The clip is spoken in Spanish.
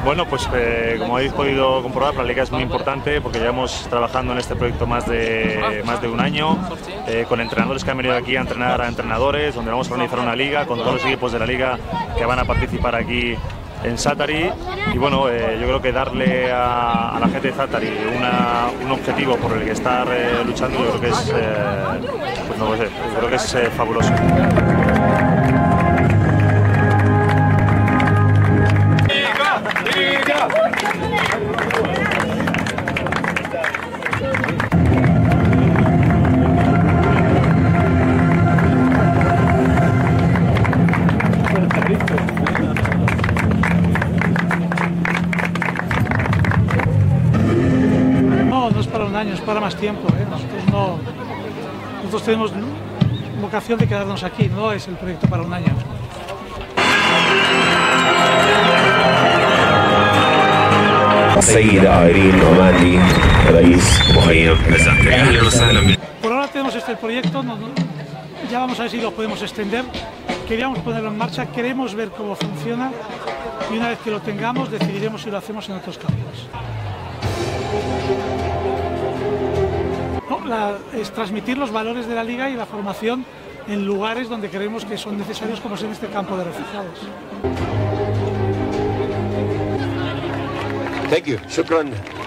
Bueno, pues como habéis podido comprobar, la Liga es muy importante porque llevamos trabajando en este proyecto más de un año, con entrenadores que han venido aquí a entrenar a entrenadores, donde vamos a organizar una liga con todos los equipos de la Liga que van a participar aquí en Zaatari. Y bueno, yo creo que darle a la gente de Zaatari un objetivo por el que estar luchando, yo creo que es, pues no lo sé, yo creo que es fabuloso. No es para un año, es para más tiempo. Nosotros tenemos vocación de quedarnos aquí, no es el proyecto para un año. Por ahora tenemos este proyecto, ya vamos a ver si lo podemos extender. Queríamos ponerlo en marcha, queremos ver cómo funciona y una vez que lo tengamos decidiremos si lo hacemos en otros campos. Es transmitir los valores de la Liga y la formación en lugares donde creemos que son necesarios, como es en este campo de refugiados. Thank you. Shukran.